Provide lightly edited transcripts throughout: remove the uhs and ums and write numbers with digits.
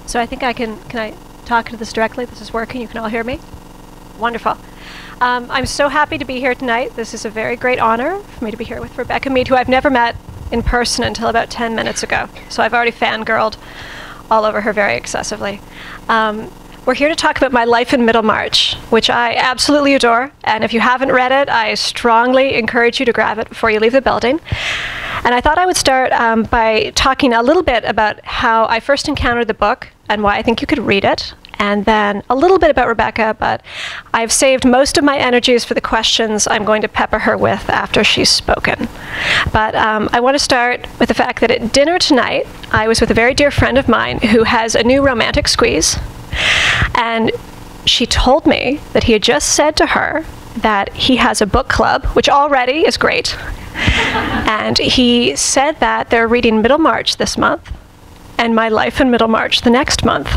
So I think can I talk to this directly? This is working, you can all hear me? Wonderful. I'm so happy to be here tonight. This is a very great honor for me to be here with Rebecca Mead, who I've never met in person until about 10 minutes ago. So I've already fangirled all over her very excessively. We're here to talk about my life in Middlemarch, which I absolutely adore. And if you haven't read it, I strongly encourage you to grab it before you leave the building. And I thought I would start by talking a little bit about how I first encountered the book and why I think you could read it. And then a little bit about Rebecca, but I've saved most of my energies for the questions I'm going to pepper her with after she's spoken. But I want to start with the fact that at dinner tonight, I was with a very dear friend of mine who has a new romantic squeeze. And she told me that he had just said to her that he has a book club, which already is great. And he said that they're reading Middlemarch this month and My Life in Middlemarch the next month.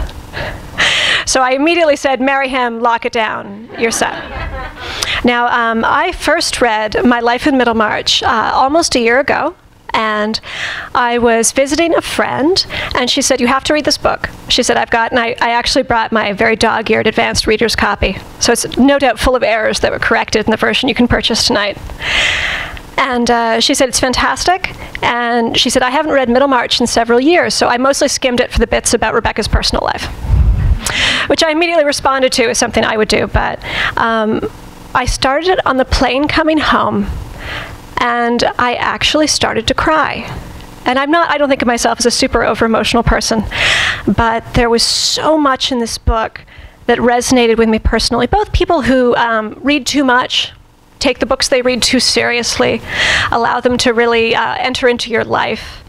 So I immediately said, marry him, lock it down, you're set. Now, I first read My Life in Middlemarch almost a year ago, and I was visiting a friend, and she said, you have to read this book. She said, and I actually brought my very dog-eared advanced reader's copy. So it's no doubt full of errors that were corrected in the version you can purchase tonight. And she said, it's fantastic. And she said, I haven't read Middlemarch in several years, so I mostly skimmed it for the bits about Rebecca's personal life, which I immediately responded to as something I would do. But I started it on the plane coming home, and I actually started to cry. And I don't think of myself as a super over-emotional person, but there was so much in this book that resonated with me personally. Both people who read too much, take the books they read too seriously, allow them to really enter into your life.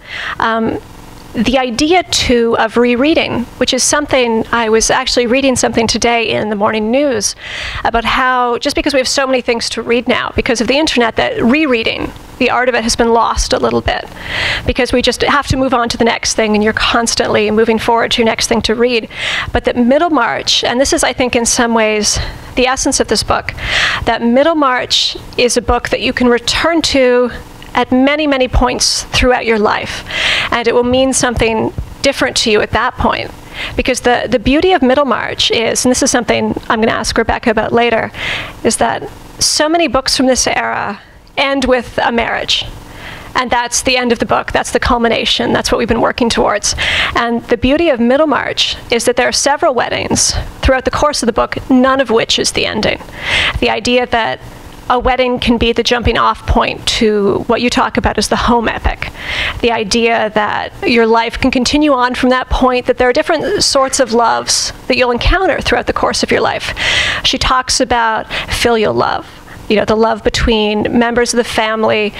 The idea, too, of rereading, which is something, I was actually reading something today in the morning news about how, just because we have so many things to read now, because of the internet, that rereading, the art of it has been lost a little bit, because we just have to move on to the next thing, and you're constantly moving forward to your next thing to read. But that Middlemarch, and this is, I think, in some ways, the essence of this book, that Middlemarch is a book that you can return to at many, many points throughout your life. And it will mean something different to you at that point. Because the beauty of Middlemarch is, and this is something I'm going to ask Rebecca about later, is that so many books from this era end with a marriage. And that's the end of the book. That's the culmination. That's what we've been working towards. And the beauty of Middlemarch is that there are several weddings throughout the course of the book, none of which is the ending. The idea that a wedding can be the jumping off point to what you talk about as the home epic. The idea that your life can continue on from that point, that there are different sorts of loves that you'll encounter throughout the course of your life. She talks about filial love, the love between members of the family,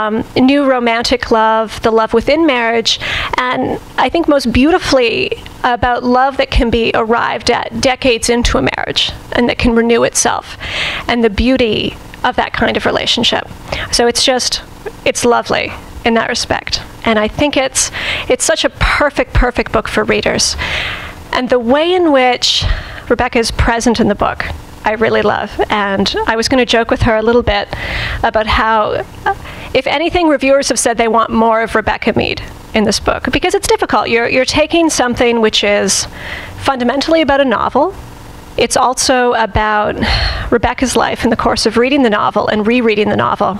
new romantic love, the love within marriage, and I think most beautifully about love that can be arrived at decades into a marriage and that can renew itself, and the beauty of that kind of relationship. So it's lovely in that respect. And I think it's such a perfect book for readers. And the way in which Rebecca is present in the book, I really love. And I was going to joke with her a little bit about how, if anything, reviewers have said they want more of Rebecca Mead in this book, because it's difficult. You're taking something which is fundamentally about a novel. It's also about Rebecca's life in the course of reading the novel and rereading the novel.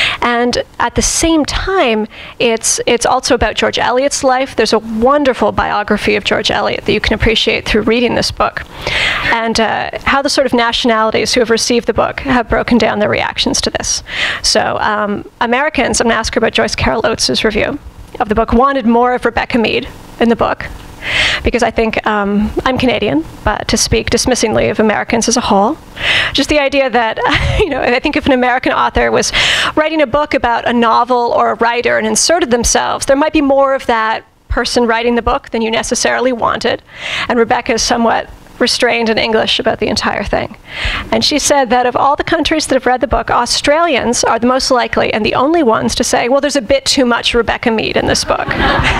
And at the same time, it's also about George Eliot's life. There's a wonderful biography of George Eliot that you can appreciate through reading this book. And how the sort of nationalities who have received the book have broken down their reactions to this. So Americans, I'm going to ask her about Joyce Carol Oates' review of the book, wanted more of Rebecca Mead in the book, because I think I'm Canadian, but to speak dismissingly of Americans as a whole, just the idea that, I think if an American author was writing a book about a novel or a writer and inserted themselves, there might be more of that person writing the book than you necessarily wanted. And Rebecca is somewhat restrained in English about the entire thing. And she said that of all the countries that have read the book, Australians are the most likely and the only ones to say, well, there's a bit too much Rebecca Mead in this book.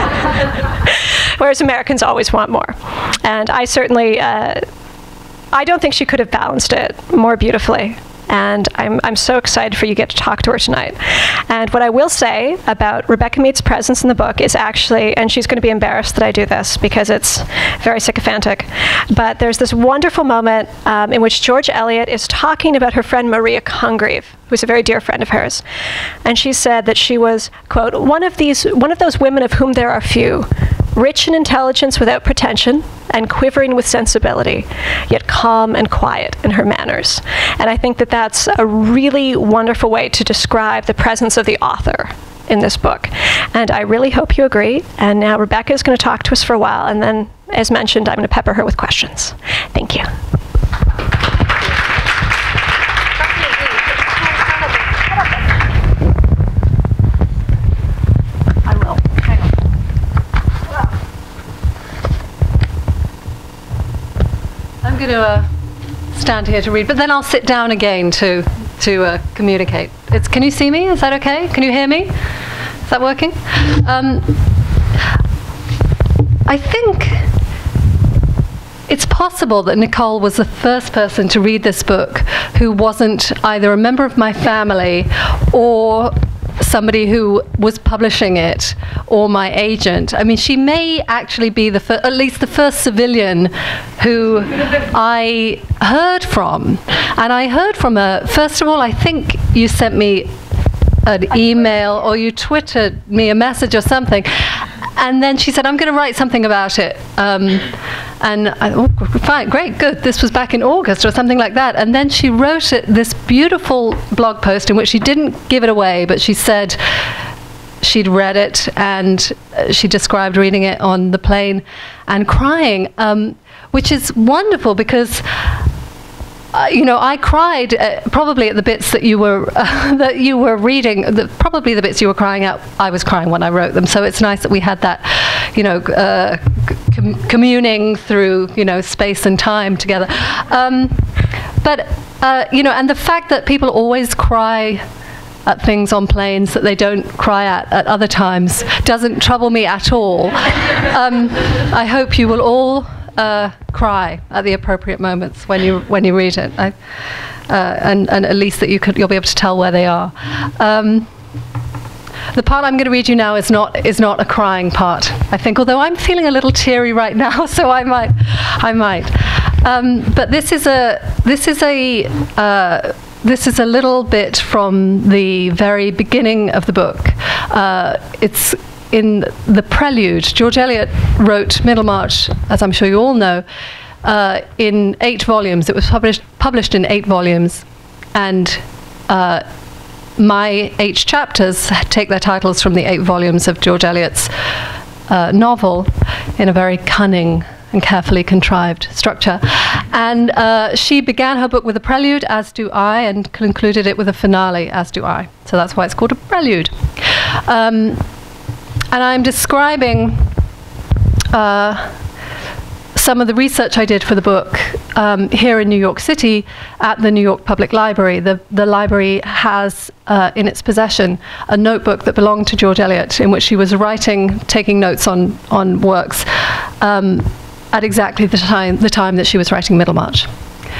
Whereas Americans always want more. And I certainly, I don't think she could have balanced it more beautifully and I'm so excited for you to get to talk to her tonight. And what I will say about Rebecca Mead's presence in the book is actually, and she's going to be embarrassed that I do this because it's very sycophantic, but there's this wonderful moment in which George Eliot is talking about her friend Maria Congreve, who's a very dear friend of hers. And she said that she was, quote, one of those women of whom there are few, rich in intelligence without pretension, and quivering with sensibility, yet calm and quiet in her manners. And I think that that's a really wonderful way to describe the presence of the author in this book. And I really hope you agree. And now Rebecca is going to talk to us for a while, and then, as mentioned, I'm going to pepper her with questions. Thank you. I'm going to stand here to read, but then I'll sit down again to communicate. Can you see me? Is that okay? Can you hear me? Is that working? I think it's possible that Nicole was the first person to read this book who wasn't either a member of my family or somebody who was publishing it or my agent. I mean, she may actually be at least the first civilian who I heard from. And I heard from her, first of all, I think you sent me an email or you Twittered me a message or something. And then she said, I'm going to write something about it. And I thought, oh, fine, great, good. This was back in August or something like that. And then she wrote this beautiful blog post in which she didn't give it away, but she said she'd read it and she described reading it on the plane and crying, which is wonderful because I cried probably at the bits that you were reading. Probably the bits you were crying out, I was crying when I wrote them. So it's nice that we had that, communing through, space and time together. And the fact that people always cry at things on planes that they don't cry at other times doesn't trouble me at all. I hope you will all cry at the appropriate moments when you read it, and at least that you'll be able to tell where they are. The part I'm going to read you now is not a crying part, I think, although I'm feeling a little teary right now, so I might. But this is a little bit from the very beginning of the book. It's in the prelude. George Eliot wrote Middlemarch, as I'm sure you all know, in 8 volumes. It was published in 8 volumes, and my 8 chapters take their titles from the 8 volumes of George Eliot's novel in a very cunning and carefully contrived structure. And she began her book with a prelude, as do I, and concluded it with a finale, as do I. So that's why it's called a prelude. And I'm describing some of the research I did for the book here in New York City at the New York Public Library. The library has in its possession a notebook that belonged to George Eliot, in which she was taking notes on works at exactly the time that she was writing Middlemarch.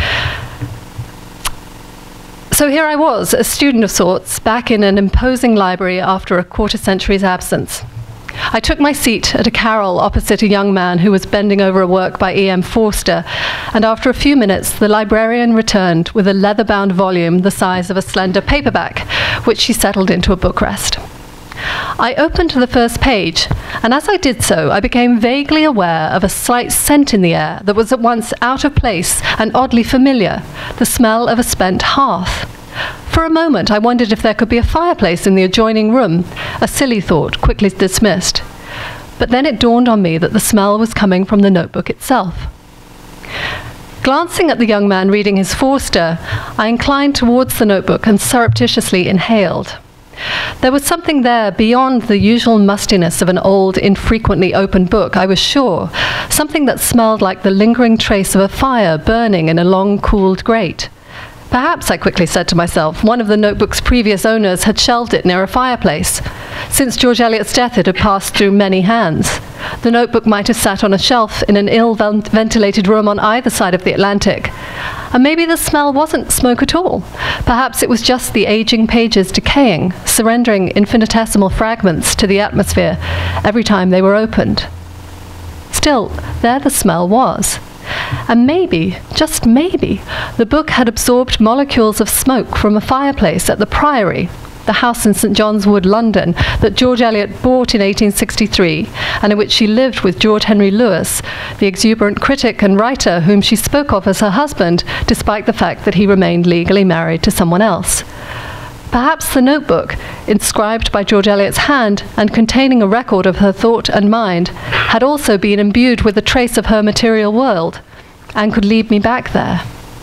So here I was, a student of sorts, back in an imposing library after a quarter-century's absence. I took my seat at a carrel opposite a young man who was bending over a work by E.M. Forster, and after a few minutes the librarian returned with a leather-bound volume the size of a slender paperback, which she settled into a bookrest. I opened to the first page, and as I did so, I became vaguely aware of a slight scent in the air that was at once out of place and oddly familiar, the smell of a spent hearth. For a moment, I wondered if there could be a fireplace in the adjoining room, a silly thought quickly dismissed. But then it dawned on me that the smell was coming from the notebook itself. Glancing at the young man reading his Forster, I inclined towards the notebook and surreptitiously inhaled. There was something there beyond the usual mustiness of an old, infrequently opened book, I was sure, something that smelled like the lingering trace of a fire burning in a long-cooled grate. Perhaps, I quickly said to myself, one of the notebook's previous owners had shelved it near a fireplace. Since George Eliot's death, it had passed through many hands. The notebook might have sat on a shelf in an ill-ventilated room on either side of the Atlantic. And maybe the smell wasn't smoke at all. Perhaps it was just the aging pages decaying, surrendering infinitesimal fragments to the atmosphere every time they were opened. Still, there the smell was. And maybe, just maybe, the book had absorbed molecules of smoke from a fireplace at the Priory, the house in St John's Wood, London, that George Eliot bought in 1863, and in which she lived with George Henry Lewes, the exuberant critic and writer whom she spoke of as her husband, despite the fact that he remained legally married to someone else. Perhaps the notebook, inscribed by George Eliot's hand and containing a record of her thought and mind, had also been imbued with a trace of her material world, and could lead me back there.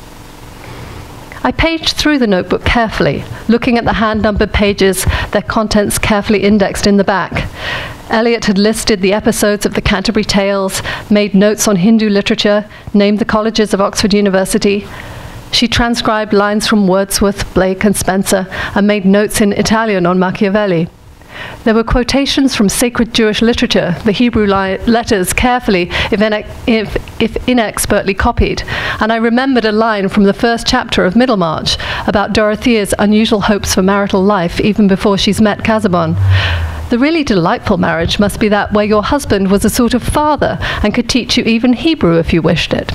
I paged through the notebook carefully, looking at the hand-numbered pages, their contents carefully indexed in the back. Eliot had listed the episodes of the Canterbury Tales, made notes on Hindu literature, named the colleges of Oxford University. She transcribed lines from Wordsworth, Blake, and Spencer, and made notes in Italian on Machiavelli. There were quotations from sacred Jewish literature, the Hebrew letters carefully, if inexpertly copied, and I remembered a line from the first chapter of Middlemarch about Dorothea's unusual hopes for marital life even before she's met Casaubon. The really delightful marriage must be that where your husband was a sort of father and could teach you even Hebrew if you wished it.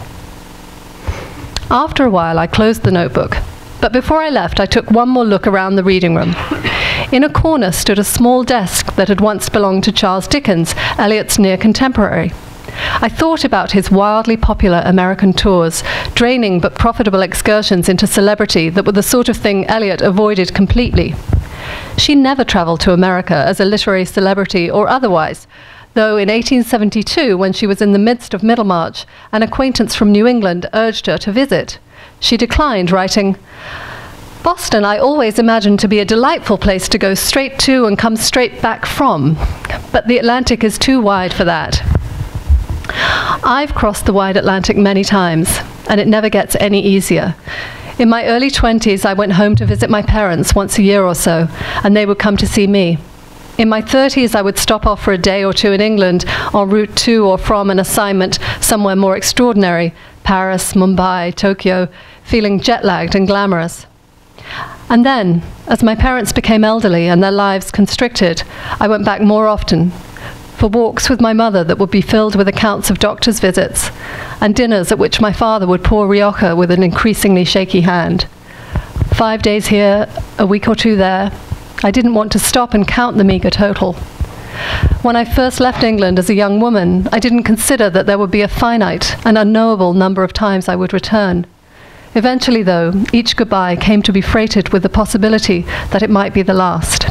After a while, I closed the notebook, but before I left, I took one more look around the reading room. In a corner stood a small desk that had once belonged to Charles Dickens, Eliot's near contemporary. I thought about his wildly popular American tours, draining but profitable excursions into celebrity that were the sort of thing Eliot avoided completely. She never travelled to America as a literary celebrity or otherwise, though in 1872, when she was in the midst of Middlemarch, an acquaintance from New England urged her to visit. She declined, writing, "Boston I always imagined to be a delightful place to go straight to and come straight back from, but the Atlantic is too wide for that." I've crossed the wide Atlantic many times, and it never gets any easier. In my early 20s, I went home to visit my parents once a year or so, and they would come to see me. In my 30s, I would stop off for a day or two in England en route to or from an assignment somewhere more extraordinary, Paris, Mumbai, Tokyo, feeling jet-lagged and glamorous. And then, as my parents became elderly and their lives constricted, I went back more often, for walks with my mother that would be filled with accounts of doctors' visits, and dinners at which my father would pour Rioja with an increasingly shaky hand. 5 days here, a week or two there. I didn't want to stop and count the meagre total. When I first left England as a young woman, I didn't consider that there would be a finite and unknowable number of times I would return. Eventually, though, each goodbye came to be freighted with the possibility that it might be the last.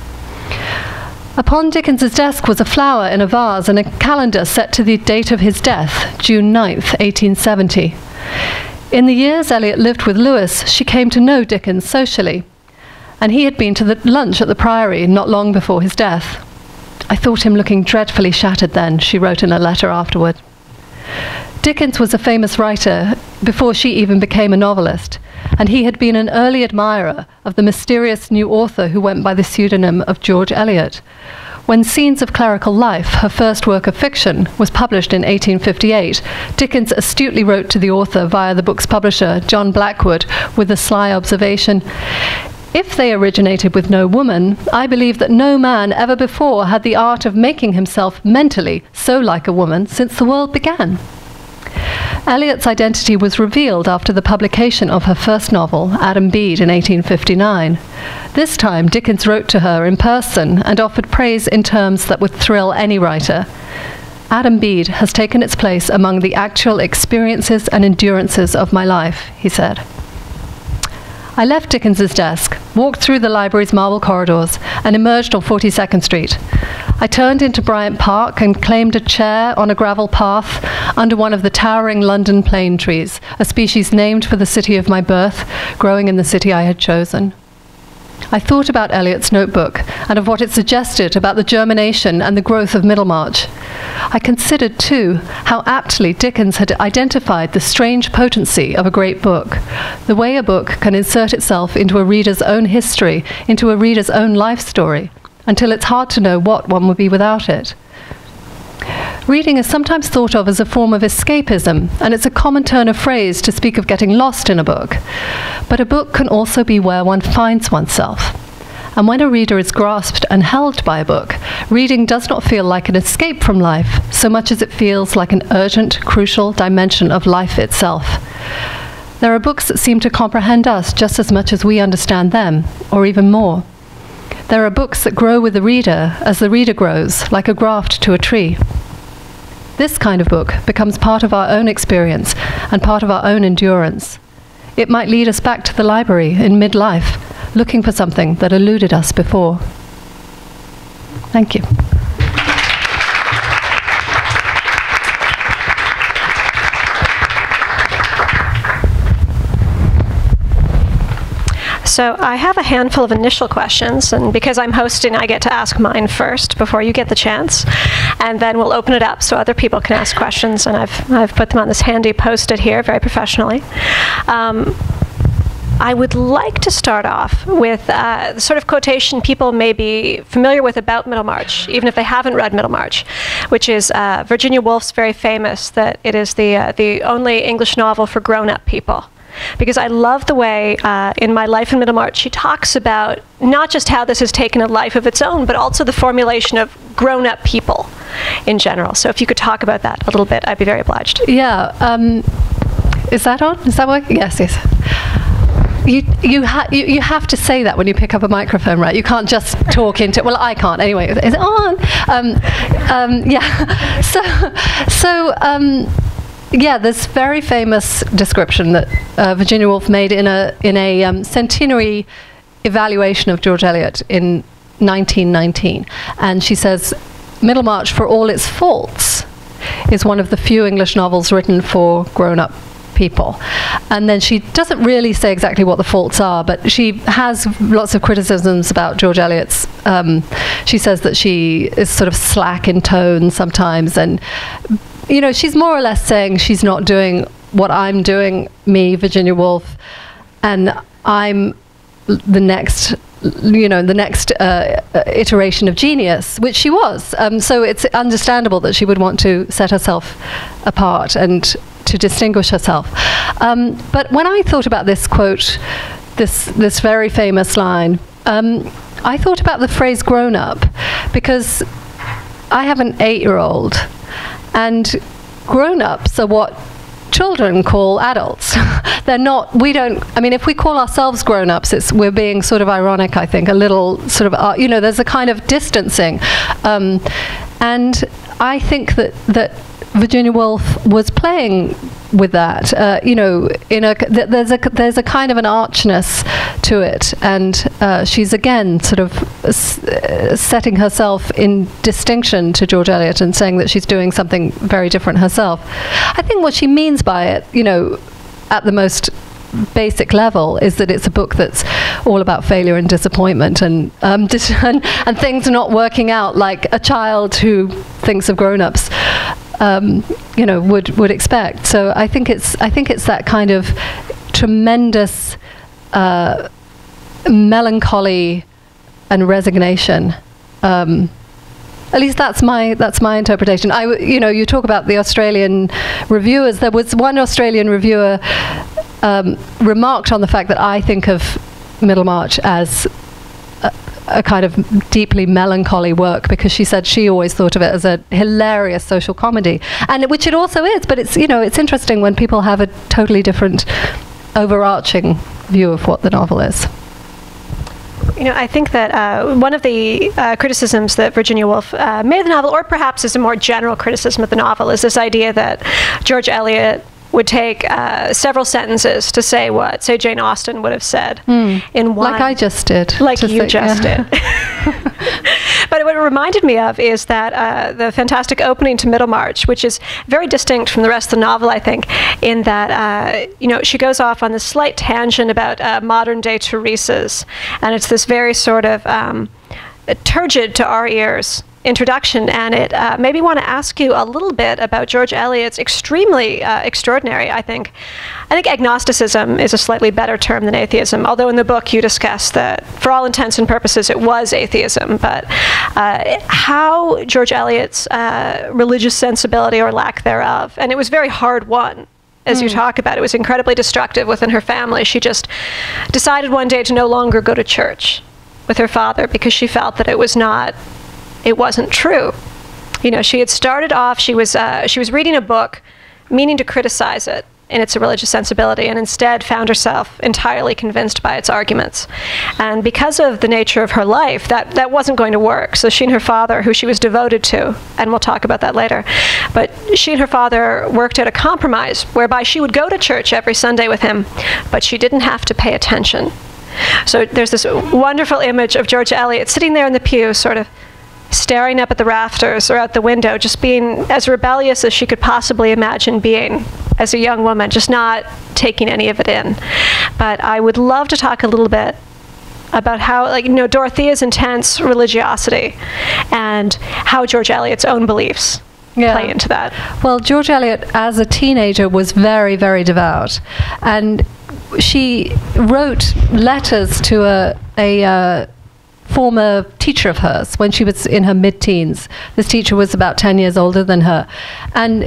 Upon Dickens's desk was a flower in a vase and a calendar set to the date of his death, June 9th, 1870. In the years Eliot lived with Lewes, she came to know Dickens socially, and he had been to the lunch at the Priory not long before his death. "I thought him looking dreadfully shattered then," she wrote in a letter afterward. Dickens was a famous writer before she even became a novelist, and he had been an early admirer of the mysterious new author who went by the pseudonym of George Eliot. When Scenes of Clerical Life, her first work of fiction, was published in 1858, Dickens astutely wrote to the author via the book's publisher, John Blackwood, with the sly observation, "If they originated with no woman, I believe that no man ever before had the art of making himself mentally so like a woman since the world began." Eliot's identity was revealed after the publication of her first novel, Adam Bede, in 1859. This time, Dickens wrote to her in person and offered praise in terms that would thrill any writer. "Adam Bede has taken its place among the actual experiences and endurances of my life," he said. I left Dickens's desk, walked through the library's marble corridors, and emerged on 42nd Street. I turned into Bryant Park and claimed a chair on a gravel path under one of the towering London plane trees, a species named for the city of my birth, growing in the city I had chosen. I thought about Eliot's notebook and of what it suggested about the germination and the growth of Middlemarch. I considered, too, how aptly Dickens had identified the strange potency of a great book, the way a book can insert itself into a reader's own history, into a reader's own life story, until it's hard to know what one would be without it. Reading is sometimes thought of as a form of escapism, and it's a common turn of phrase to speak of getting lost in a book. But a book can also be where one finds oneself. And when a reader is grasped and held by a book, reading does not feel like an escape from life, so much as it feels like an urgent, crucial dimension of life itself. There are books that seem to comprehend us just as much as we understand them, or even more. There are books that grow with the reader as the reader grows, like a graft to a tree. This kind of book becomes part of our own experience and part of our own endurance. It might lead us back to the library in midlife, looking for something that eluded us before. Thank you. So I have a handful of initial questions, and because I'm hosting, I get to ask mine first before you get the chance, and then we'll open it up so other people can ask questions, and I've put them on this handy post-it here very professionally. I would like to start off with the sort of quotation people may be familiar with about Middlemarch, even if they haven't read Middlemarch, which is Virginia Woolf's very famous that it is the only English novel for grown-up people. Because I love the way in My Life in Middlemarch she talks about not just how this has taken a life of its own, but also the formulation of grown-up people in general. So if you could talk about that a little bit, I'd be very obliged. Yeah. Is that on? Is that working? Yes, yes. You have to say that when you pick up a microphone, right? You can't just talk into it. Well, I can't anyway. Is it on? Yeah. Yeah, this very famous description that Virginia Woolf made in a centenary evaluation of George Eliot in 1919, and she says, "Middlemarch, for all its faults, is one of the few English novels written for grown-up people." And then she doesn't really say exactly what the faults are, but she has lots of criticisms about George Eliot's. She says that she is sort of slack in tone sometimes, and you know, she's more or less saying she's not doing what I'm doing, me, Virginia Woolf, and I'm the next iteration of genius, which she was. So it's understandable that she would want to set herself apart and to distinguish herself. But when I thought about this quote, this very famous line, I thought about the phrase grown up, because I have an 8-year-old, and grown-ups are what children call adults. They're not, we don't, I mean, if we call ourselves grown-ups, we're being sort of ironic, I think, a little sort of, you know, there's a kind of distancing. And I think that Virginia Woolf was playing with that, you know, there's a kind of an archness to it, and she's again sort of setting herself in distinction to George Eliot and saying that she's doing something very different herself. I think what she means by it, you know, at the most basic level, is that it's a book that's all about failure and disappointment and things not working out like a child who thinks of grown-ups you know, would expect. So I think it's that kind of tremendous melancholy and resignation. At least that's my interpretation. You know, you talk about the Australian reviewers. There was one Australian reviewer remarked on the fact that I think of Middlemarch as a kind of deeply melancholy work, because she said she always thought of it as a hilarious social comedy, and which it also is. But it's, you know, it's interesting when people have a totally different overarching view of what the novel is. You know, I think that one of the criticisms that Virginia Woolf made of the novel, or perhaps is a more general criticism of the novel, is this idea that George Eliot would take several sentences to say what, say, Jane Austen would have said in one. Like I just did. Like you just did. But what it reminded me of is that the fantastic opening to Middlemarch, which is very distinct from the rest of the novel, I think, in that, she goes off on this slight tangent about modern-day Teresas, and it's this very sort of turgid to our ears introduction, and it made me want to ask you a little bit about George Eliot's extremely extraordinary, I think agnosticism is a slightly better term than atheism, although in the book you discuss that for all intents and purposes it was atheism, but how George Eliot's religious sensibility or lack thereof, and it was very hard won, as you talk about. It was incredibly destructive within her family. She just decided one day to no longer go to church with her father because she felt that it wasn't true. She had started off, she was reading a book meaning to criticize it in its religious sensibility, and instead found herself entirely convinced by its arguments. And because of the nature of her life, that wasn't going to work. So she and her father, who she was devoted to, and we'll talk about that later, but she and her father worked out a compromise whereby she would go to church every Sunday with him, but she didn't have to pay attention. So there's this wonderful image of George Eliot sitting there in the pew, sort of staring up at the rafters or out the window, just being as rebellious as she could possibly imagine being as a young woman, just not taking any of it in. But I would love to talk a little bit about how, Dorothea's intense religiosity and how George Eliot's own beliefs play into that. Well, George Eliot, as a teenager, was very, very devout. And she wrote letters to a former teacher of hers when she was in her mid-teens. This teacher was about 10 years older than her. And,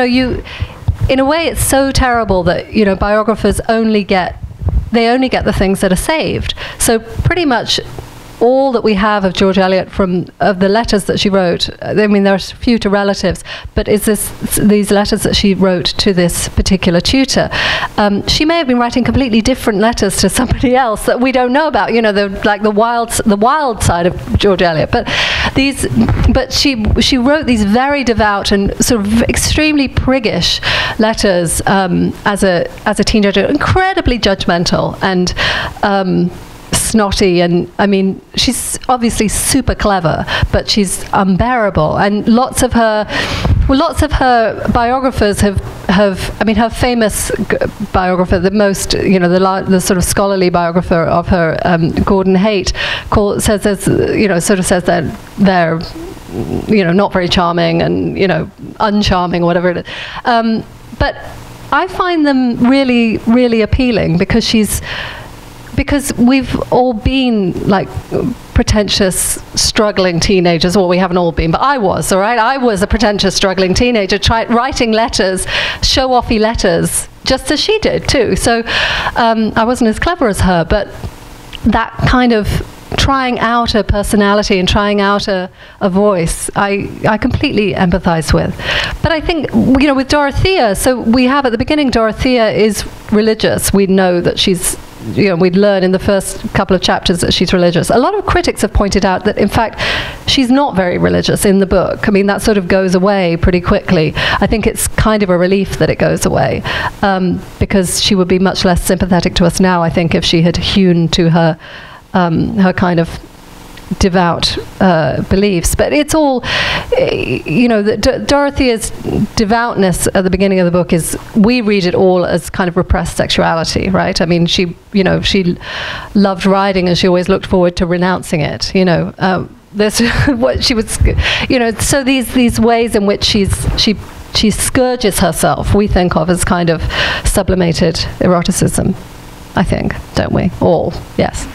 in a way, it's so terrible that, biographers only get the things that are saved. So pretty much all that we have of George Eliot of the letters that she wrote, I mean, there are a few to relatives, but these letters that she wrote to this particular tutor. She may have been writing completely different letters to somebody else that we don't know about, the wild side of George Eliot. But she wrote these very devout and sort of extremely priggish letters as a teenager, incredibly judgmental and snotty, and I mean, she's obviously super clever, but she's unbearable. And lots of her biographers have I mean, her famous biographer, the most, the sort of scholarly biographer of her, Gordon Haight, says that they're not very charming and uncharming, whatever it is. But I find them really, really appealing because we've all been pretentious, struggling teenagers. Well, we haven't all been, but I was, all right? I was a pretentious, struggling teenager, writing letters, show-offy letters, just as she did too. So I wasn't as clever as her, but that kind of trying out a personality and trying out a voice, I completely empathize with. But I think, with Dorothea, so we have at the beginning, Dorothea is religious. We know that she's, we'd learn in the first couple of chapters that she's religious. A lot of critics have pointed out that, in fact, she's not very religious in the book. I mean, that sort of goes away pretty quickly. I think it's kind of a relief that it goes away, because she would be much less sympathetic to us now, I think, if she had hewn to her kind of devout beliefs. But it's all, Dorothea's devoutness at the beginning of the book is, we read it all as kind of repressed sexuality, right? I mean, she loved riding and she always looked forward to renouncing it, This what she was, so these ways in which she scourges herself, we think of as kind of sublimated eroticism, I think, don't we? All, yes.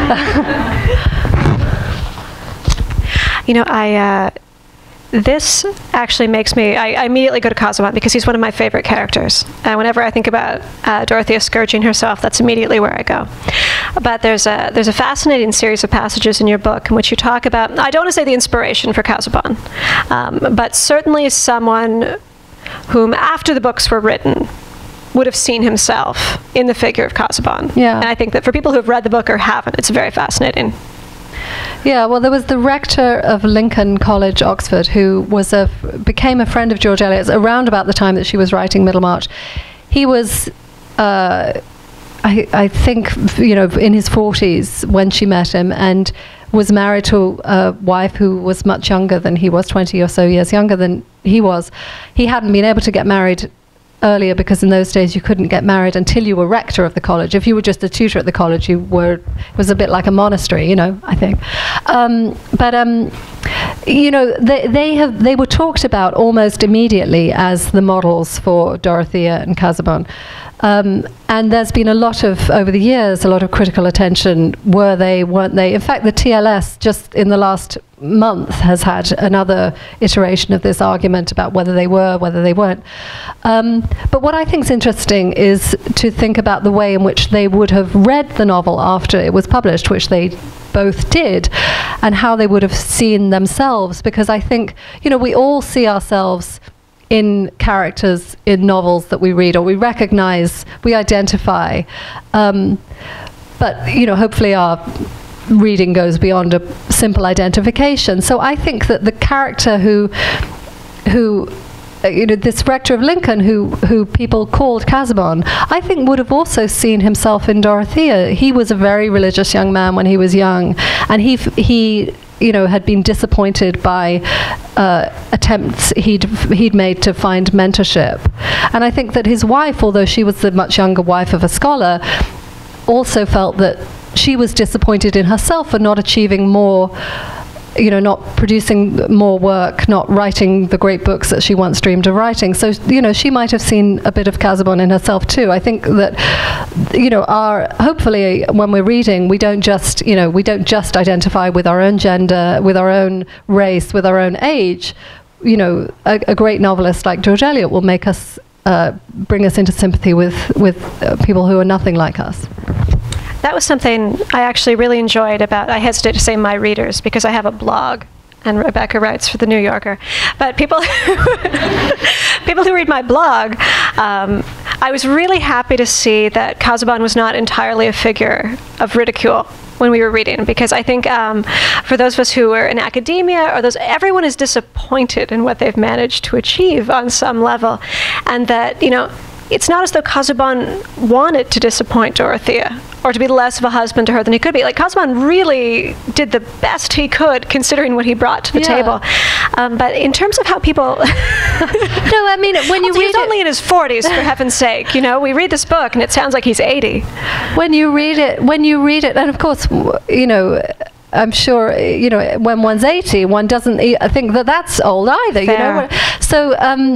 This actually makes me, I immediately go to Casaubon because he's one of my favorite characters. And whenever I think about Dorothea scourging herself, that's immediately where I go. But there's a fascinating series of passages in your book in which you talk about, I don't want to say the inspiration for Casaubon, but certainly someone whom, after the books were written, would have seen himself in the figure of Casaubon. Yeah. And I think that for people who have read the book or haven't, it's very fascinating. Yeah, well, there was the rector of Lincoln College, Oxford, who became a friend of George Eliot's around about the time that she was writing Middlemarch. He was, I think, in his 40s when she met him, and was married to a wife who was much younger than he was, 20 or so years younger than he was. He hadn't been able to get married earlier because in those days you couldn't get married until you were rector of the college. If you were just a tutor at the college, it was a bit like a monastery, you know, I think. You know, they were talked about almost immediately as the models for Dorothea and Casaubon. And there's been a lot of, over the years, a lot of critical attention. Were they, weren't they? In fact, the TLS just in the last month has had another iteration of this argument about whether they were, whether they weren't. But what I think is interesting is to think about the way in which they would have read the novel after it was published, which they both did, and how they would have seen themselves. Because I think, you know, we all see ourselves in characters in novels that we read, or we recognize, we identify. But, you know, hopefully our reading goes beyond a simple identification. So I think that the character who you know, this rector of Lincoln who people called Casaubon, I think would have also seen himself in Dorothea. He was a very religious young man when he was young, and he you know, had been disappointed by attempts he'd made to find mentorship. And I think that his wife, although she was the much younger wife of a scholar, also felt that she was disappointed in herself for not achieving more, you know, not producing more work, not writing the great books that she once dreamed of writing. So, you know, she might have seen a bit of Casaubon in herself too. I think that, you know, hopefully when we're reading, we don't just identify with our own gender, with our own race, with our own age. You know, a great novelist like George Eliot will make us, bring us into sympathy with people who are nothing like us. That was something I actually really enjoyed about, I hesitate to say my readers, because I have a blog, and Rebecca writes for The New Yorker. But people who read my blog, I was really happy to see that Casaubon was not entirely a figure of ridicule when we were reading, because I think for those of us who are in academia, or everyone is disappointed in what they've managed to achieve on some level, and that, you know, it's not as though Casaubon wanted to disappoint Dorothea or to be less of a husband to her than he could be. Like, Casaubon really did the best he could considering what he brought to the table. But in terms of how people... No, I mean, when you read he's only in his 40s, for heaven's sake. You know, we read this book and it sounds like he's 80. When you read it, and of course, you know, I'm sure, you know, when one's 80, one doesn't think that that's old either. Fair. You know, so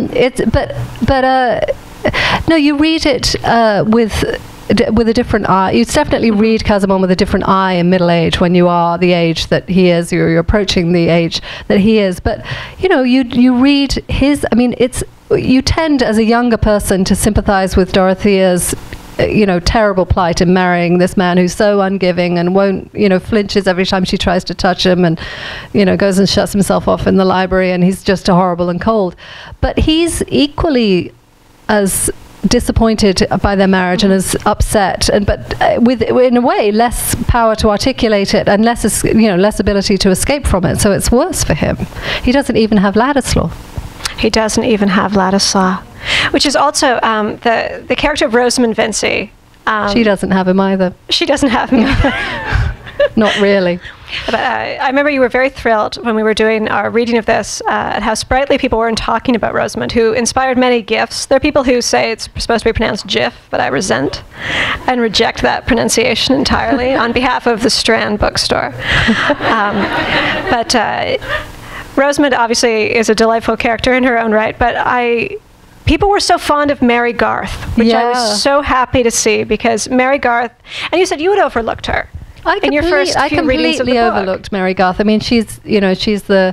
no, you read it with a different eye. You definitely read Casaubon with a different eye in middle age, when you are the age that he is. You're approaching the age that he is. But you know, you read his. I mean, you tend as a younger person to sympathize with Dorothea's, you know, terrible plight in marrying this man who's so ungiving and won't, you know, flinches every time she tries to touch him, and, you know, goes and shuts himself off in the library, and he's just horrible and cold. But he's equally as disappointed by their marriage and as upset, but with, in a way, less power to articulate it and less, you know, less ability to escape from it. So it's worse for him. He doesn't even have Ladislaw. He doesn't even have Ladislaw, which is also the character of Rosamund Vincy. She doesn't have him either. She doesn't have him either. Not really. But I remember you were very thrilled when we were doing our reading of this at how sprightly people were in talking about Rosamund, who inspired many gifs. There are people who say it's supposed to be pronounced Jif, but I resent and reject that pronunciation entirely on behalf of the Strand bookstore. But Rosamund obviously is a delightful character in her own right, but people were so fond of Mary Garth, which I was so happy to see, because Mary Garth, and you said you had overlooked her. I completely overlooked Mary Garth. I mean, she's good,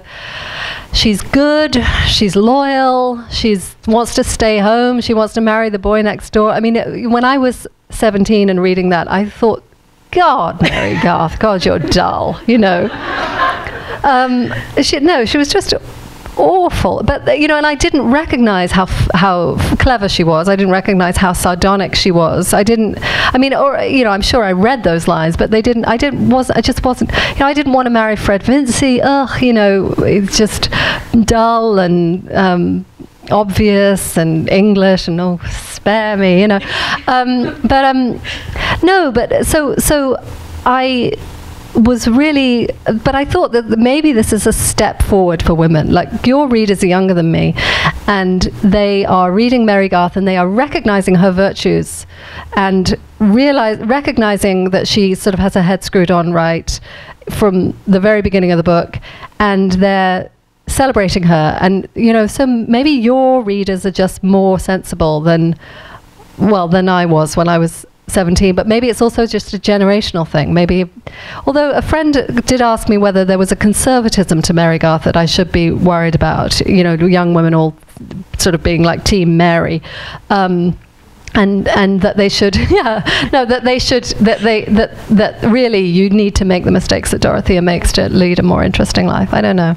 she's loyal, wants to stay home, she wants to marry the boy next door. I mean, when I was 17 and reading that, I thought, God, Mary Garth, God, you're dull, you know. She was just awful. But, you know, and I didn't recognize how clever she was. I didn't recognize how sardonic she was. I didn't I'm sure I read those lines, but I just wasn't, you know, I didn't want to marry Fred Vincy. You know, it's just dull and obvious and English and spare me, you know. was really, but I thought that maybe this is a step forward for women. Like, your readers are younger than me, and they are reading Mary Garth, and they are recognizing her virtues, and recognizing that she sort of has her head screwed on right from the very beginning of the book, and they're celebrating her. And, so maybe your readers are just more sensible than I was when I was 17, but maybe it's also just a generational thing. Maybe, although a friend did ask me whether there was a conservatism to Mary Garth that I should be worried about, young women all sort of being like Team Mary, and that they should, that really you need to make the mistakes that Dorothea makes to lead a more interesting life. I don't know.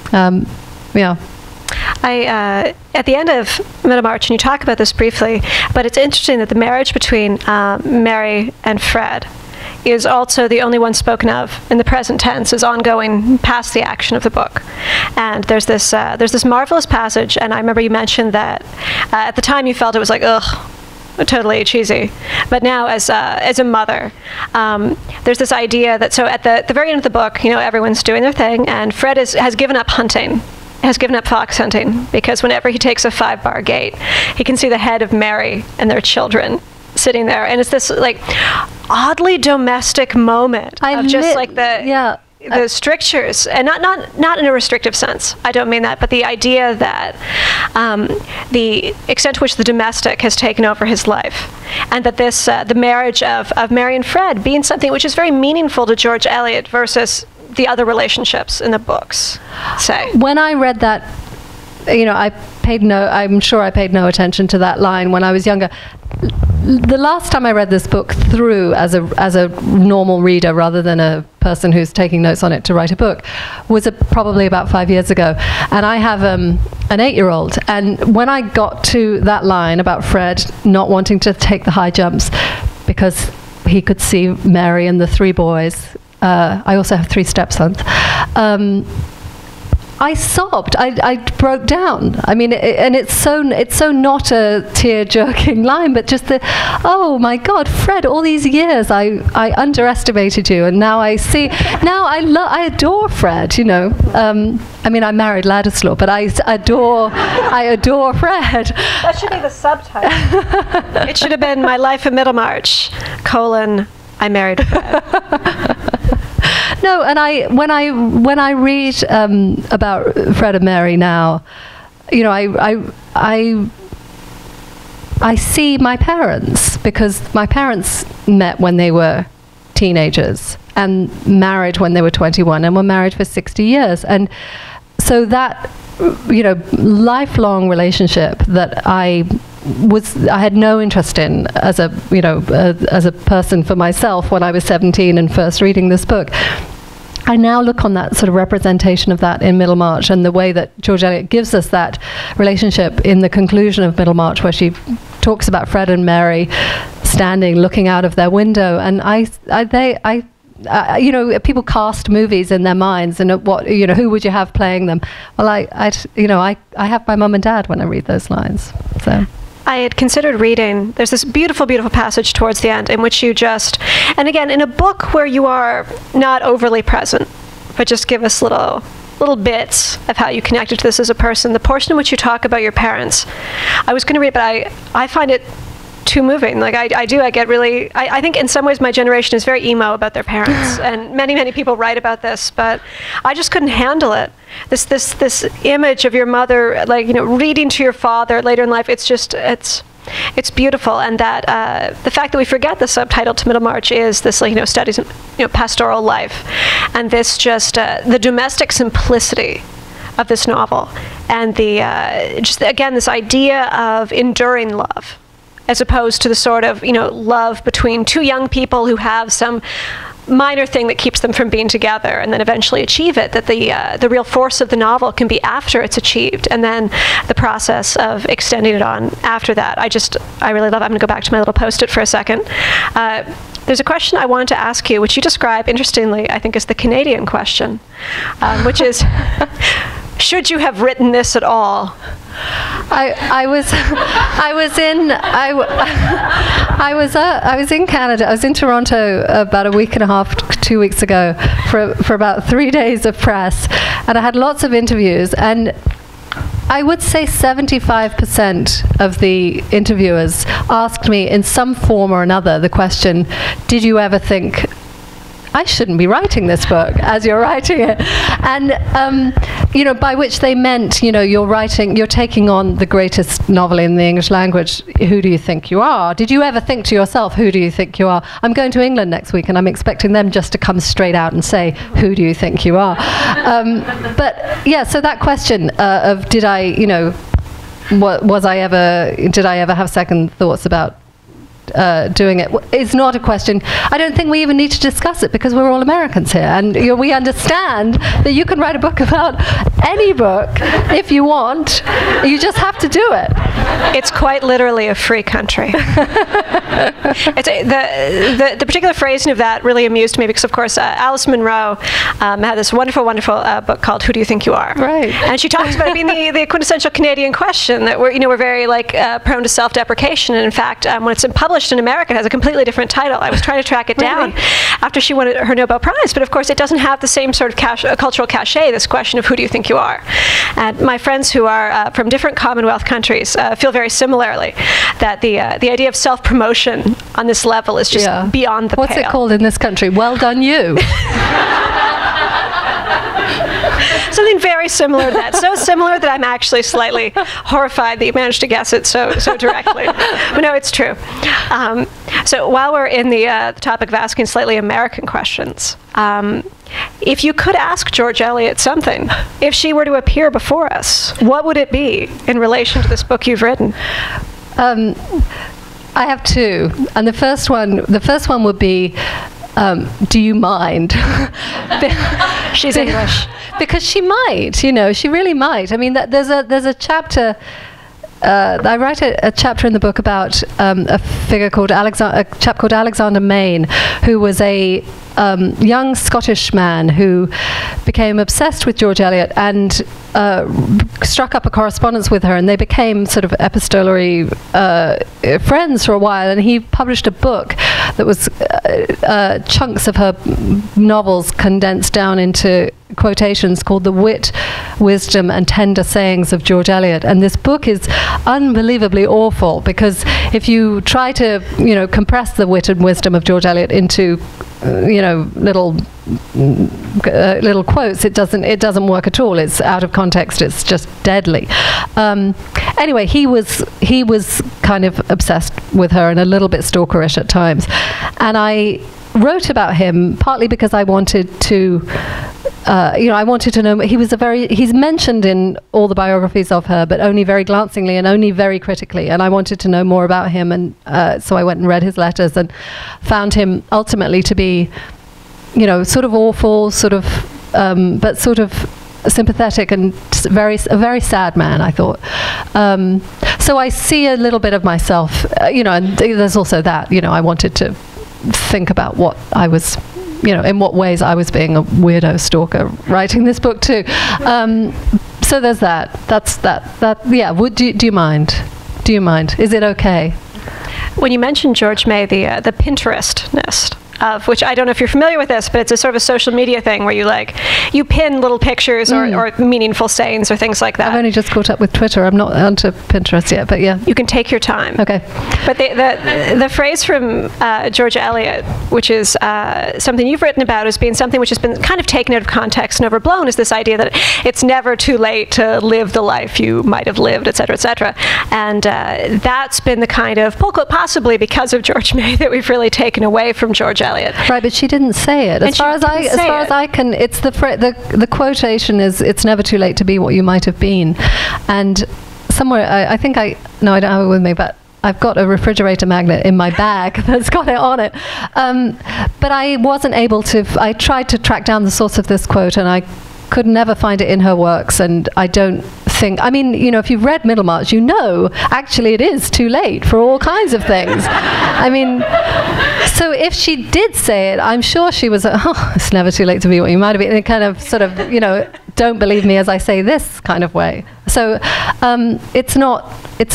At the end of Middlemarch, and you talk about this briefly, but it's interesting that the marriage between Mary and Fred is also the only one spoken of in the present tense, is ongoing past the action of the book. And there's this marvelous passage, and I remember you mentioned that at the time you felt it was like, ugh, totally cheesy. But now, as a mother, there's this idea that, so at the very end of the book, everyone's doing their thing, and Fred has given up hunting. Has given up fox hunting, because whenever he takes a 5-bar gate, he can see the head of Mary and their children sitting there, and it's this like oddly domestic moment of just like the strictures, and not in a restrictive sense. I don't mean that, but the idea that the extent to which the domestic has taken over his life, and that this the marriage of Mary and Fred being something which is very meaningful to George Eliot versus the other relationships in the books, say. When I read that, I'm sure I paid no attention to that line when I was younger. The last time I read this book through as a normal reader, rather than a person who's taking notes on it to write a book, was probably about 5 years ago. And I have an 8-year-old, and when I got to that line about Fred not wanting to take the high jumps because he could see Mary and the 3 boys, I also have 3 stepsons. I sobbed. I broke down. I mean, and it's so not a tear-jerking line, but just oh my God, Fred! All these years I underestimated you, and now I see. Now I adore Fred. I mean, I married Ladislaw, but I adore Fred. That should be the subtitle. It should have been "My Life in Middlemarch: I married Fred." No, and when I read about Fred and Mary now, I see my parents, because my parents met when they were teenagers and married when they were 21 and were married for 60 years, and so that lifelong relationship that I had no interest in as a person for myself when I was 17 and first reading this book. I now look on that sort of representation of that in Middlemarch, and the way that George Eliot gives us that relationship in the conclusion of Middlemarch, where she talks about Fred and Mary standing looking out of their window, and people cast movies in their minds, and who would you have playing them? Well, I have my mum and dad when I read those lines. So I had considered reading, there's this beautiful, beautiful passage towards the end in which you just, and again, in a book where you are not overly present, but just give us little bits of how you connected to this as a person, the portion in which you talk about your parents, I was going to read, but I find it too moving. Like I get really, I think in some ways my generation is very emo about their parents, and many, many people write about this, but I just couldn't handle it. This image of your mother, reading to your father later in life, it's beautiful. And that the fact that we forget the subtitle to Middlemarch is this, studies in pastoral life, and this just the domestic simplicity of this novel, and the just again this idea of enduring love, as opposed to the sort of love between 2 young people who have some minor thing that keeps them from being together and then eventually achieve it, that the real force of the novel can be after it's achieved, and then the process of extending it on after that. I really love it. I'm going to go back to my little post-it for a second. There's a question I wanted to ask you, which you describe, interestingly, I think, as the Canadian question, which is, Should you have written this at all? I was in Canada. I was in Toronto about a week and a half, 2 weeks ago for about 3 days of press, and I had lots of interviews, and I would say 75% of the interviewers asked me in some form or another the question, did you ever think, I shouldn't be writing this book as you're writing it? And, by which they meant, you're taking on the greatest novel in the English language. Who do you think you are? Did you ever think to yourself, who do you think you are? I'm going to England next week, and I'm expecting them just to come straight out and say, who do you think you are? But yeah, so that question of did I ever have second thoughts about doing it is not a question. I don't think we even need to discuss it, because we're all Americans here, and we understand that you can write a book about any book if you want. You just have to do it. It's quite literally a free country. The particular phrasing of that really amused me, because of course Alice Munro had this wonderful book called Who Do You Think You Are? Right. And she talks about it being the quintessential Canadian question, that we're very prone to self-deprecation, and in fact when it's published in America, it has a completely different title. I was trying to track it down after she won her Nobel Prize, but of course it doesn't have the same sort of cultural cachet, this question of who do you think you are. And my friends who are from different Commonwealth countries feel very similarly that the idea of self-promotion on this level is just beyond the pale. What's it called in this country? Well done, you. Something very similar to that. So similar that I'm actually slightly horrified that you managed to guess it so directly. But no, it's true. So while we're in the topic of asking slightly American questions, if you could ask George Eliot something, if she were to appear before us, what would it be in relation to this book you've written? I have two, and the first one would be, do you mind? She's English. Because she might, she really might. I mean, there's a chapter. I write a chapter in the book about a chap called Alexander Maine, who was a young Scottish man who became obsessed with George Eliot and struck up a correspondence with her, and they became sort of epistolary friends for a while, and he published a book that was chunks of her novels condensed down into quotations, called The Wit, Wisdom and Tender Sayings of George Eliot. And this book is unbelievably awful, because if you try to compress the wit and wisdom of George Eliot into little quotes, it doesn't work at all. It's out of context. It's just deadly. Anyway, he was kind of obsessed with her and a little bit stalkerish at times, and I wrote about him partly because I wanted to know. He's mentioned in all the biographies of her, but only very glancingly and only very critically, and I wanted to know more about him, and so I went and read his letters and found him ultimately to be sort of awful, but sort of sympathetic and a very sad man, I thought. So I see a little bit of myself, and there's also that, I wanted to think about what I was, in what ways I was being a weirdo stalker writing this book too. So there's that. That's that. Yeah. Do you mind? Do you mind? Is it okay? When you mentioned George May, the Pinterest-ness of which, I don't know if you're familiar with this, but it's a sort of a social media thing where you pin little pictures or meaningful sayings or things like that. I've only just caught up with Twitter. I'm not onto Pinterest yet, but yeah. You can take your time. Okay. But the phrase from George Eliot, which is something you've written about as being something which has been kind of taken out of context and overblown, is this idea that it's never too late to live the life you might have lived, et cetera, et cetera. And that's been the kind of, possibly because of George May, that we've really taken away from George Eliot. Right, but she didn't say it. As far as I can, it's the quotation is, "It's never too late to be what you might have been," and somewhere I don't have it with me, but I've got a refrigerator magnet in my bag that's got it on it. But I wasn't able to. I tried to track down the source of this quote, and I could never find it in her works, and I don't think, I mean, you know, if you've read Middlemarch, you know, actually it is too late for all kinds of things. I mean, so if she did say it, I'm sure she was, oh, it's never too late to be what you might have been, in a kind of sort of, you know, don't believe me as I say this kind of way. So it's not,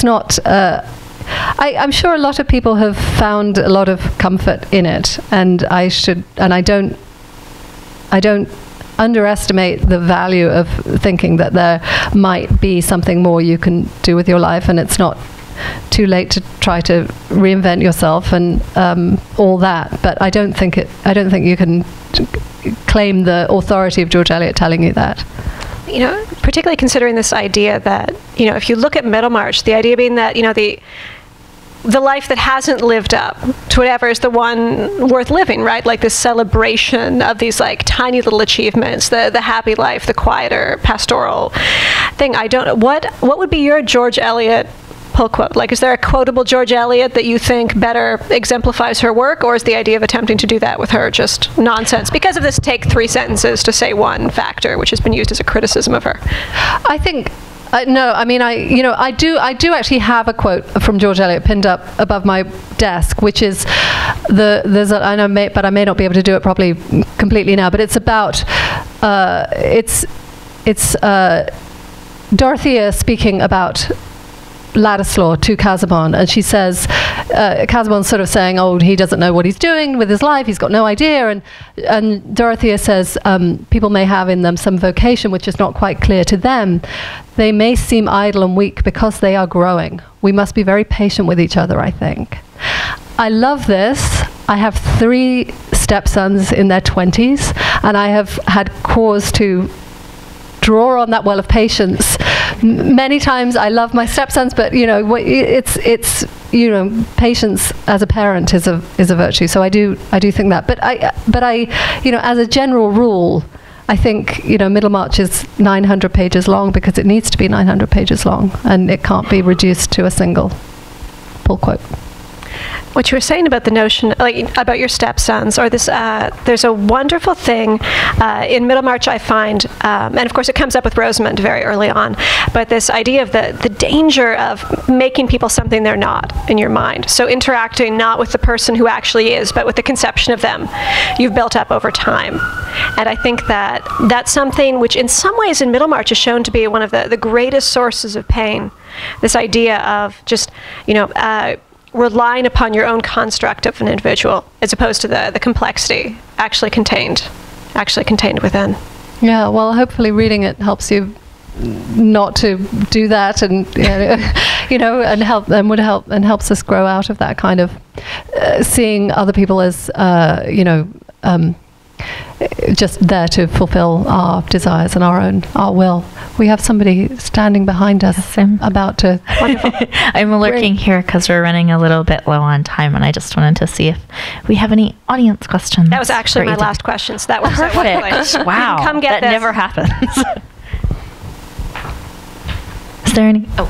I'm sure a lot of people have found a lot of comfort in it, and I don't underestimate the value of thinking that there might be something more you can do with your life, and it's not too late to try to reinvent yourself and all that. But I don't think you can claim the authority of George Eliot telling you that. You know, particularly considering this idea that, you know, if you look at Middlemarch, the idea being that, you know, the life that hasn't lived up to whatever is the one worth living, right? Like this celebration of these like tiny little achievements, the happy life, the quieter pastoral thing. What would be your George Eliot pull quote? Like, is there a quotable George Eliot that you think better exemplifies her work, or is the idea of attempting to do that with her just nonsense because of this take 3 sentences to say one factor, which has been used as a criticism of her? I think no, I mean, I do actually have a quote from George Eliot pinned up above my desk, which is I may not be able to do it properly completely now, but it's about it's Dorothea speaking about Ladislaw to Casaubon, and she says, Casaubon's sort of saying, oh, he doesn't know what he's doing with his life, he's got no idea, and Dorothea says, people may have in them some vocation which is not quite clear to them. They may seem idle and weak because they are growing. We must be very patient with each other, I think. I love this. I have 3 stepsons in their 20s, and I have had cause to draw on that well of patience many times. I love my stepsons, but you know, it's you know, patience as a parent is a virtue. So I do think that. But I you know, as a general rule, I think, you know, Middlemarch is 900 pages long because it needs to be 900 pages long, and it can't be reduced to a single pull quote. What you were saying about the notion, like about your stepsons, or this, there's a wonderful thing in Middlemarch I find, and of course it comes up with Rosamund very early on, but this idea of the danger of making people something they're not in your mind. So interacting not with the person who actually is, but with the conception of them you've built up over time. And I think that that's something which in some ways in Middlemarch is shown to be one of the greatest sources of pain. This idea of just, you know, relying upon your own construct of an individual as opposed to the complexity actually contained within. Yeah, well, hopefully reading it helps you not to do that, and you know, and helps us grow out of that kind of seeing other people as you know, just there to fulfill our desires and our will. We have somebody standing behind us, about to. I'm lurking here because we're running a little bit low on time, and I just wanted to see if we have any audience questions. That was actually my last question, so that was perfect. Wow, come get that this. never happens. Is there any? Oh.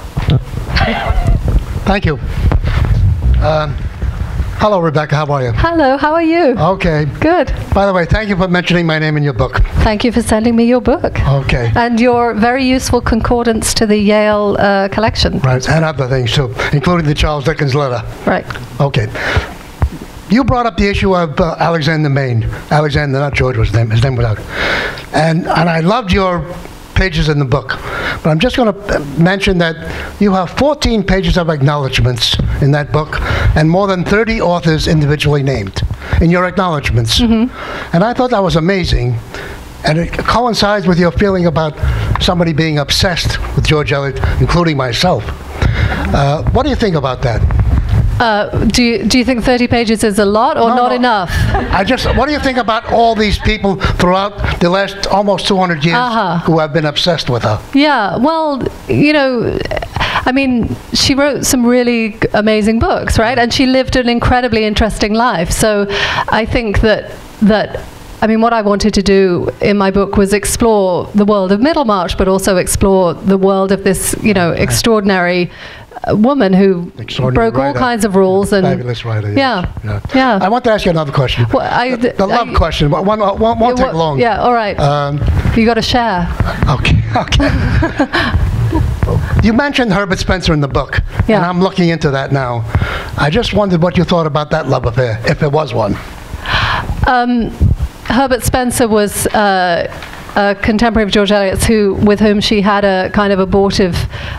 Thank you. Hello, Rebecca. How are you? Hello. How are you? Okay. Good. By the way, thank you for mentioning my name in your book. Thank you for sending me your book. Okay. And your very useful concordance to the Yale collection. Right, and other things too, including the Charles Dickens letter. Right. Okay. You brought up the issue of Alexander Maine. Alexander, not George was his name. His name was Alex. And I loved your pages in the book. But I'm just going to mention that you have 14 pages of acknowledgments in that book, and more than 30 authors individually named in your acknowledgments. Mm-hmm. And I thought that was amazing. And it coincides with your feeling about somebody being obsessed with George Eliot, including myself. What do you think about that? Do you think 30 pages is a lot or not enough? What do you think about all these people throughout the last almost 200 years who have been obsessed with her? Yeah, well, you know, I mean, she wrote some really amazing books, right? And she lived an incredibly interesting life. So I think that I mean, what I wanted to do in my book was explore the world of Middlemarch, but also explore the world of this, you know, extraordinary woman who Extraordinary broke all writer. kinds of rules. And Fabulous writer. Yes. Yeah. I want to ask you another question. Well, the love question. Won't take long. Yeah, all right. You got to share. Okay. You mentioned Herbert Spencer in the book, Yeah. and I'm looking into that now. I just wondered what you thought about that love affair, if it was one. Herbert Spencer was a contemporary of George Eliot's, with whom she had a kind of abortive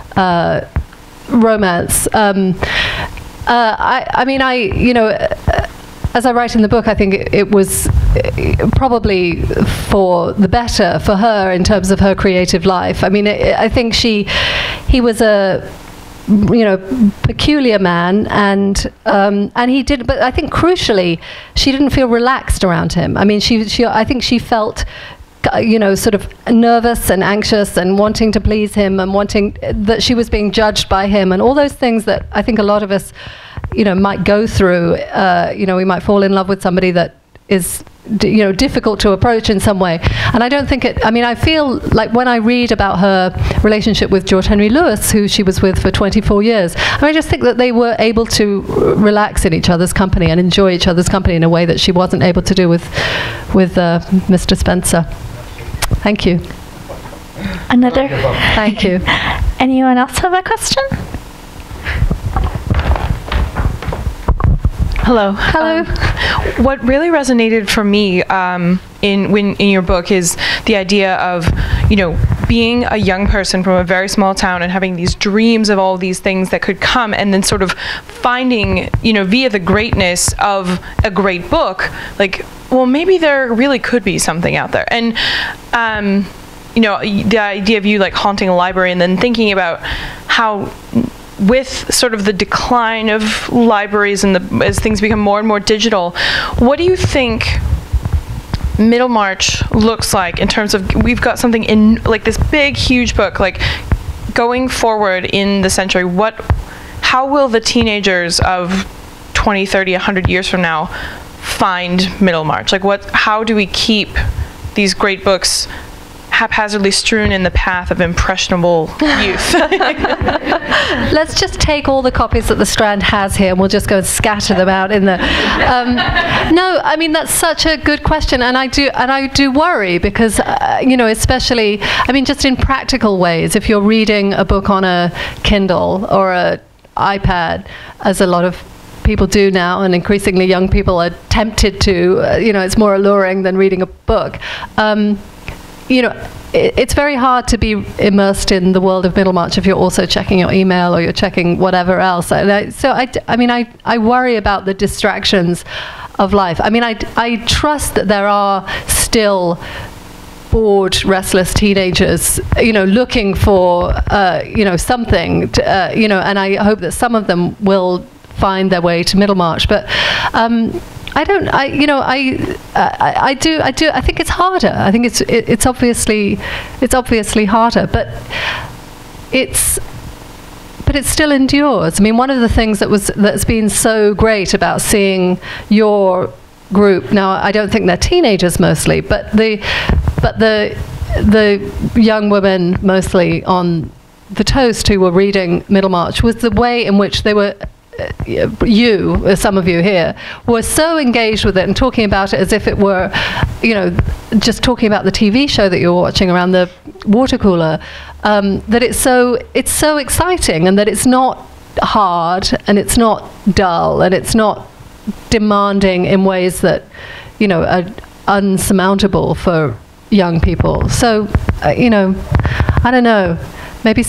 romance. As I write in the book, I think it was probably for the better for her in terms of her creative life. I mean, I think he was a peculiar man, and he did. But I think crucially, she didn't feel relaxed around him. I mean, I think she felt, sort of nervous and anxious and wanting to please him and wanting that she was being judged by him and all those things that I think a lot of us, might go through. We might fall in love with somebody that is, difficult to approach in some way. And I don't think I feel like when I read about her relationship with George Henry Lewis, who she was with for 24 years, I just think that they were able to relax in each other's company and enjoy each other's company in a way that she wasn't able to do with Mr. Spencer. Thank you. Another? Thank you. Anyone else have a question? Hello. Hello. What really resonated for me in your book is the idea of, being a young person from a very small town and having these dreams of all these things that could come, and then sort of finding, via the greatness of a great book, like, well, maybe there really could be something out there. And, the idea of you like haunting a library and then thinking about how with sort of the decline of libraries and as things become more and more digital, what do you think Middlemarch looks like in terms of, we've got something in like this big, huge book, like going forward in the century, how will the teenagers of 20, 30, 100 years from now find Middlemarch? Like how do we keep these great books haphazardly strewn in the path of impressionable youth? Let's just take all the copies that the Strand has here, and we'll just go and scatter them out in the. No, I mean that's such a good question, and I do worry because especially, just in practical ways, if you're reading a book on a Kindle or a iPad, as a lot of people do now, and increasingly young people are tempted to, it's more alluring than reading a book. It's very hard to be immersed in the world of Middlemarch if you're also checking your email or you're checking whatever else. And I worry about the distractions of life. I trust that there are still bored, restless teenagers, looking for, something, and I hope that some of them will find their way to Middlemarch. But I think it's harder. I think it's obviously harder, but it still endures. One of the things that's been so great about seeing your group now, I don't think they're teenagers mostly, but the young women mostly on the Toast who were reading Middlemarch was the way in which they were. Some of you here, were so engaged with it and talking about it as if it were, just talking about the TV show that you're watching around the water cooler, that it's so exciting, and that it's not hard, and it's not dull, and it's not demanding in ways that, are unsurmountable for young people. So, I don't know, maybe.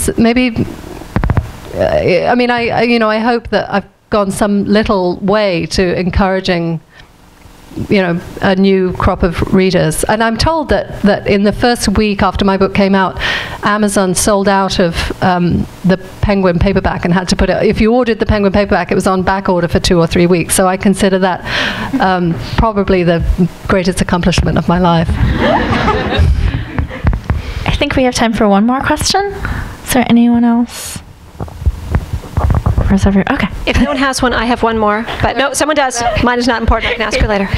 I hope that I've gone some little way to encouraging, a new crop of readers. And I'm told that in the first week after my book came out, Amazon sold out of the Penguin paperback and had to put it, if you ordered the Penguin paperback, it was on back order for 2 or 3 weeks. So I consider that probably the greatest accomplishment of my life. I think we have time for one more question. Is there anyone else? Okay. If no one has one, I have one more. But no, someone does. Mine is not important. I can ask her later.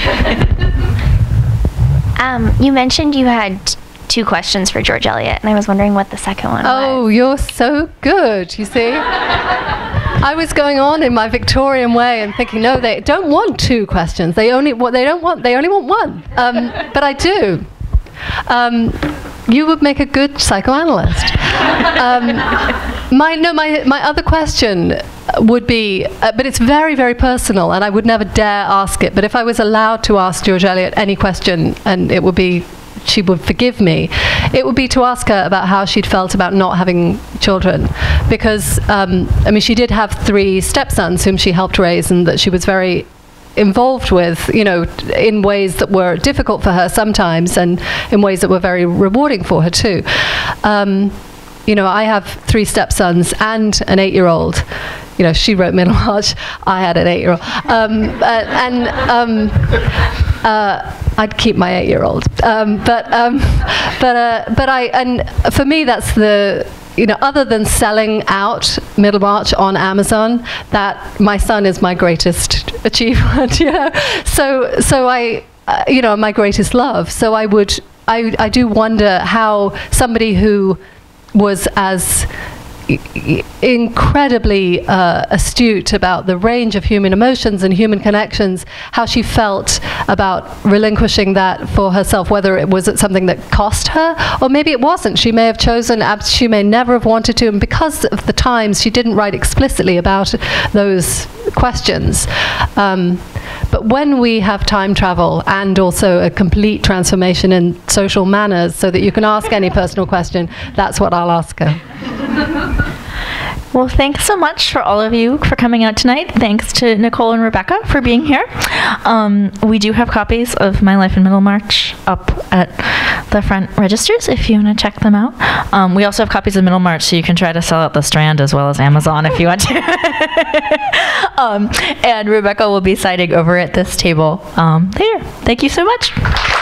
You mentioned you had 2 questions for George Eliot, and I was wondering what the second one was. Oh, you're so good, you see? I was going on in my Victorian way and thinking, no, they don't want 2 questions. They only want one. But I do. You would make a good psychoanalyst. My other question would be, but it's very, very personal, and I would never dare ask it. But if I was allowed to ask George Eliot any question, and it would be, she would forgive me, it would be to ask her about how she'd felt about not having children. Because, she did have 3 stepsons whom she helped raise, and that she was very involved with, in ways that were difficult for her sometimes, and in ways that were very rewarding for her too. I have 3 stepsons and an 8-year-old. She wrote Middlemarch. I had an 8-year-old. I'd keep my 8-year-old. But for me, that's the, other than selling out Middlemarch on Amazon, that my son is my greatest achievement. So I, my greatest love. So I do wonder how somebody who was as incredibly astute about the range of human emotions and human connections, how she felt about relinquishing that for herself, whether it was something that cost her, or maybe it wasn't. She may have chosen, she may never have wanted to, and because of the times, she didn't write explicitly about those questions. But when we have time travel and also a complete transformation in social manners so that you can ask any personal question, that's what I'll ask her. Well, thanks so much for all of you for coming out tonight. Thanks to Nicole and Rebecca for being here. We do have copies of My Life in Middlemarch up at the front registers if you want to check them out. We also have copies of Middlemarch, so you can try to sell out the Strand as well as Amazon if you want to. And Rebecca will be siding over at this table there. Thank you so much.